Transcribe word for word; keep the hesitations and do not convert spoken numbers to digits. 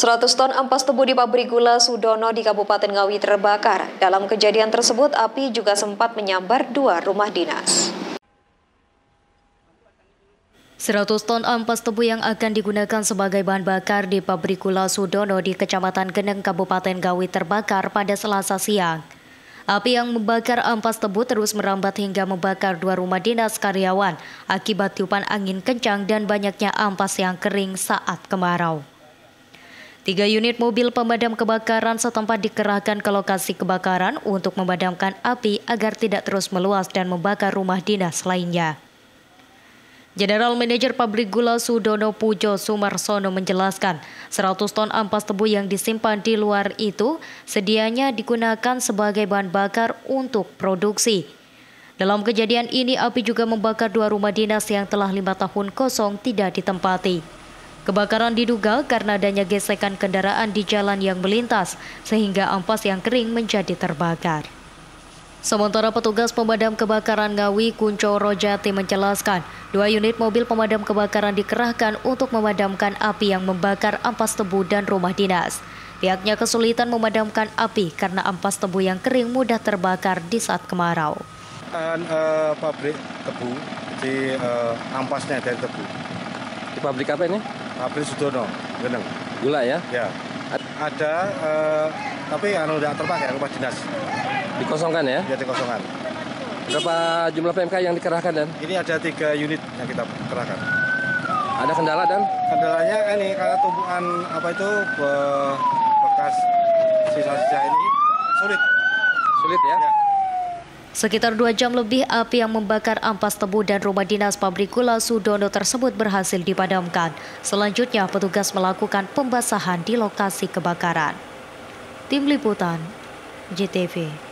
seratus ton ampas tebu di pabrik gula Sudono di Kabupaten Ngawi terbakar. Dalam kejadian tersebut, api juga sempat menyambar dua rumah dinas. seratus ton ampas tebu yang akan digunakan sebagai bahan bakar di pabrik gula Sudono di Kecamatan Geneng, Kabupaten Ngawi terbakar pada Selasa siang. Api yang membakar ampas tebu terus merambat hingga membakar dua rumah dinas karyawan akibat tiupan angin kencang dan banyaknya ampas yang kering saat kemarau. Tiga unit mobil pemadam kebakaran setempat dikerahkan ke lokasi kebakaran untuk memadamkan api agar tidak terus meluas dan membakar rumah dinas lainnya. General Manager Pabrik Gula Sudono Pujo Sumarsono menjelaskan, seratus ton ampas tebu yang disimpan di luar itu sedianya digunakan sebagai bahan bakar untuk produksi. Dalam kejadian ini, api juga membakar dua rumah dinas yang telah lima tahun kosong tidak ditempati. Kebakaran diduga karena adanya gesekan kendaraan di jalan yang melintas, sehingga ampas yang kering menjadi terbakar. Sementara petugas pemadam kebakaran Ngawi Kuncoro Jati menjelaskan, dua unit mobil pemadam kebakaran dikerahkan untuk memadamkan api yang membakar ampas tebu dan rumah dinas. Pihaknya kesulitan memadamkan api karena ampas tebu yang kering mudah terbakar di saat kemarau. Dan, uh, pabrik tebu, di uh, ampasnya dari tebu. Di pabrik apa ini? Pabrik Sudono, Geneng. Gula ya? Ya. Ada, uh, tapi anu tidak terpakai rumah dinas. Dikosongkan ya? Ya, dikosongkan. Berapa jumlah P M K yang dikerahkan, Dan? Ini ada tiga unit yang kita kerahkan. Ada kendala, Dan? Kendalanya ini karena tumpukan apa itu be- bekas sisa-sisa ini sulit. Sulit ya? Ya. Sekitar dua jam lebih api yang membakar ampas tebu dan rumah dinas pabrik gula Sudono tersebut berhasil dipadamkan. Selanjutnya petugas melakukan pembasahan di lokasi kebakaran. Tim Liputan J T V.